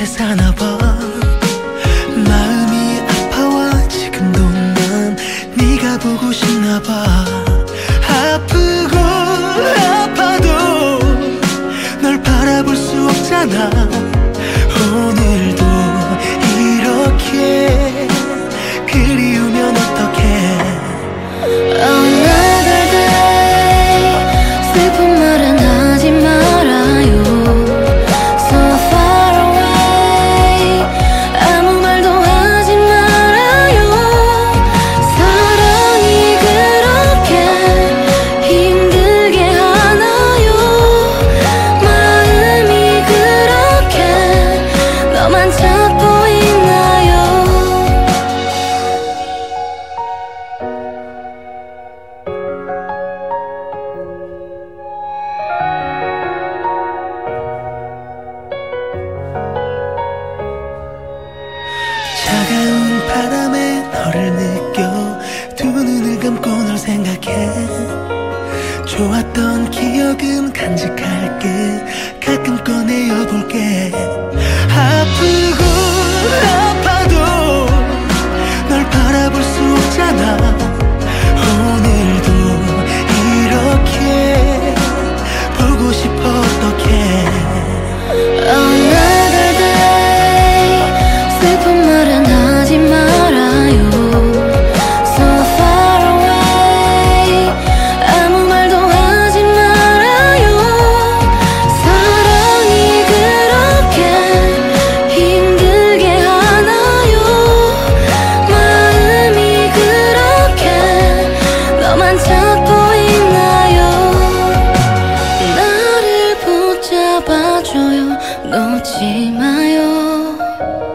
곳에 사나봐. 마음이 아파와 지금도 난 네가 보고 싶나봐. 아프고 아파도 널 바라볼 수 없잖아. 오늘도 이렇게 그리우면 어떡해. Another day 슬픈 말은 하지 말아요. So far away 아무 말도 하지 말아요. 사랑이 그렇게 힘들게 하나요. 마음이 그렇게 너만 찾고 있나요. 차가운 바람에 너를 느껴 두 눈을 감고 널 생각해. 좋았던 기억은 간직할게. 가끔 꺼내어볼게. 아프고 아파도 널 바라볼 수 없잖아. 오늘도 이렇게 보고 싶어. 어떡해. Another day 슬픈 말은 하지 말아요. So far away 아무 말도 하지 말아요. 사랑이 그렇게 힘들게 하나요. 마음이 그렇게 너만 찾고 있나요. 나를 붙잡아줘요. 놓지 마요.